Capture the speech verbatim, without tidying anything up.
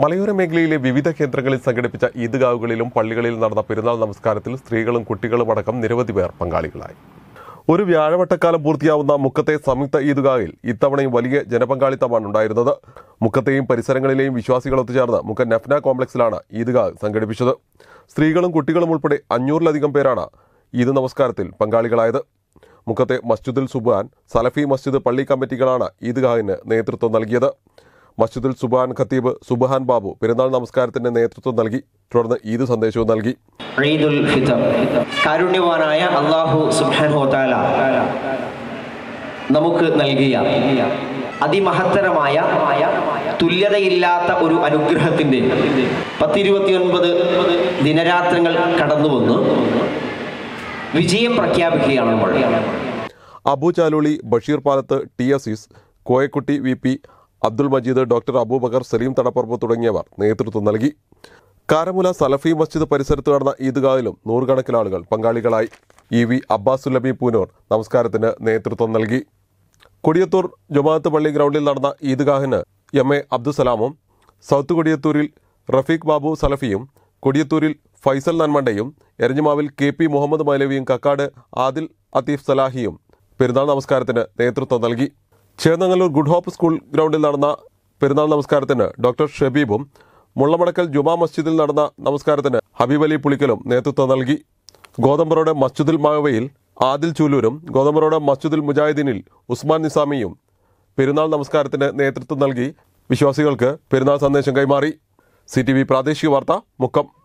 മലയോര മേഖലയിലെ വിവിധ കേന്ദ്രങ്ങളിൽ സംഘടിപ്പിച്ച ഈദ്ഗാഹുകളിലും പള്ളികളിൽ നടന്ന പെരുന്നാൾ നമസ്കാരത്തിൽ സ്ത്രീകളും കുട്ടികളും അടക്കം നിരവധി പേർ പങ്കാളികളായി. ഒരു വ്യാഴവട്ടക്കാലം പൂർത്തിയാവുന്ന മുക്കത്തെ സംയുക്ത ഈദ്ഗാഹിൽ ഇത്തവണയും വലിയ ജനപങ്കാളിത്തമാണ് ഉണ്ടായിരുന്നത്. മുക്കത്തെയും പരിസരങ്ങളിലെയും വിശ്വാസികൾ ഒത്തുചേർന്ന് മുക്കം നഫ്ന കോംപ്ലക്സിലാണ് ഈദ്ഗാഹ് സംഘടിപ്പിച്ചത്. സ്ത്രീകളും കുട്ടികളും ഉൾപ്പെടെ അഞ്ഞൂറിലധികം പേരാണ് ഈദ് നമസ്കാരത്തിൽ പങ്കാളികളായത്. മുക്കത്തെ മസ്ജിദുൽ സുബ്ഹാൻ, സലഫി മസ്ജിദ് പള്ളി കമ്മിറ്റികളാണ് ഈദ്ഗാഹിന് നേതൃത്വം നൽകിയത്. മസ്ജിദുൽ സുബ്ഹാൻ ഖത്തീബ് സുബ്ഹാൻ ബാബു പെരുന്നാൾ നമസ്കാരത്തിന് നേതൃത്വം നൽകി. തുടർന്ന് ഈദ് സന്ദേശവും നൽകി. ഈദുൽ ഫിത്ർ, കാരുണ്യവാനായ അല്ലാഹു സുബ്ഹാനഹു വ തആല നമുക്ക് നൽകിയ അതിമഹത്തരമായ തുല്യതയില്ലാത്ത ഒരു അനുഗ്രഹത്തിന്റെ പത്തിരുപത്തിയൊൻപത് ദിനരാത്രങ്ങൾ കടന്നു വന്ന് വിജയം പ്രഖ്യാപിക്കുകയാണ് നമ്മൾ. Abu Chaluli, Basheer Palath, T Azeez, Koyakutty V P, Abdul Majeed, doctor Abubakar, Saleem Thadapparamba തുടങ്ങിയവർ നേതൃത്വം നൽകി. കാരമുല സലഫി മസ്ജിദ് പരിസരത്ത് നടന്ന ഈദ്ഗാഹിലും നൂറുകണക്കിന് ആളുകൾ പങ്കാളികളായി. ഇ വി അബ്ബാസുല്ലബി പൂനൂർ നമസ്കാരത്തിന് നേതൃത്വം നൽകി. കൊടിയത്തൂർ ജുമാഅത്ത് പള്ളി ഗ്രൗണ്ടിൽ നടന്ന ഈദ്ഗാഹിന് എം എ അബ്ദുസലാമും, സൗത്ത് കൊടിയത്തൂരിൽ റഫീഖ് ബാബു സലഫിയും, കൊടിയത്തൂരിൽ ഫൈസൽ നന്മണ്ടയും, എരഞ്ഞിമാവിൽ കെ പി മുഹമ്മദ് മൗലവിയും, കക്കാട് ആദിൽ അത്തീഫ് സലാഹിയും പെരുന്നാൾ നമസ്കാരത്തിന് നേതൃത്വം നൽകി. ചേന്നങ്ങല്ലൂർ ഗുഡ് ഹോപ്പ് സ്കൂൾ ഗ്രൗണ്ടിൽ നടന്ന പെരുന്നാൾ നമസ്കാരത്തിന് ഡോക്ടർ ഷബീബും, മുള്ളമടക്കൽ ജുമാ മസ്ജിദിൽ നടന്ന നമസ്കാരത്തിന് ഹബീബ് അലി പുളിക്കലും നേതൃത്വം നൽകി. ഗോതമ്പറോഡ് മസ്ജിദുൽ മഅവയിൽ ആദിൽ ചൂലൂരും, ഗോതമ്പറോഡ് മസ്ജിദുൽ മുജാഹിദീനിൽ ഉസ്മാൻ നിസാമിയും പെരുന്നാൾ നമസ്കാരത്തിന് നേതൃത്വം നൽകി വിശ്വാസികൾക്ക് പെരുന്നാൾ സന്ദേശം കൈമാറി. സി ടി വി പ്രാദേശിക വാർത്ത, മുക്കം.